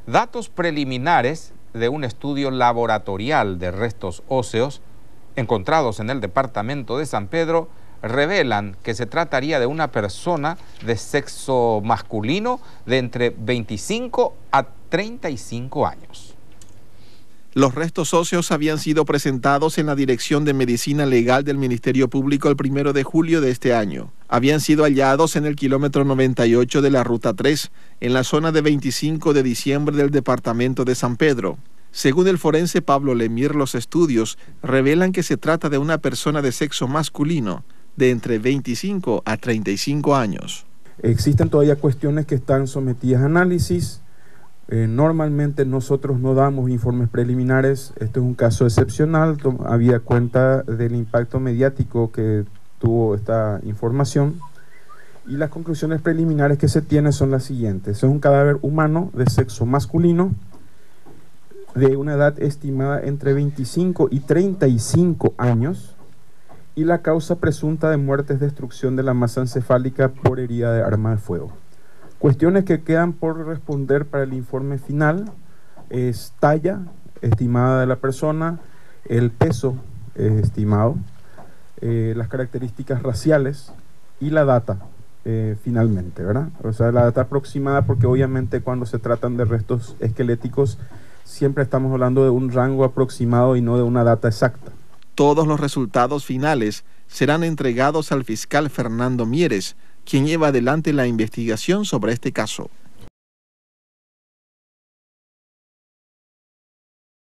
Datos preliminares de un estudio laboratorial de restos óseos encontrados en el departamento de San Pedro revelan que se trataría de una persona de sexo masculino de entre 25 a 35 años. Los restos óseos habían sido presentados en la Dirección de Medicina Legal del Ministerio Público el 1 de julio de este año. Habían sido hallados en el kilómetro 98 de la Ruta 3, en la zona de 25 de diciembre del departamento de San Pedro. Según el forense Pablo Lemir, los estudios revelan que se trata de una persona de sexo masculino de entre 25 a 35 años. Existen todavía cuestiones que están sometidas a análisis. Normalmente nosotros no damos informes preliminares. Esto es un caso excepcional, había cuenta del impacto mediático que tuvo esta información, y las conclusiones preliminares que se tienen son las siguientes. Es un cadáver humano de sexo masculino de una edad estimada entre 25 y 35 años, y la causa presunta de muerte es destrucción de la masa encefálica por herida de arma de fuego. Cuestiones que quedan por responder para el informe final es talla estimada de la persona, el peso estimado, las características raciales y la data finalmente, ¿verdad? O sea, la data aproximada, porque obviamente cuando se tratan de restos esqueléticos siempre estamos hablando de un rango aproximado y no de una data exacta. Todos los resultados finales serán entregados al fiscal Fernando Mieres, quien lleva adelante la investigación sobre este caso.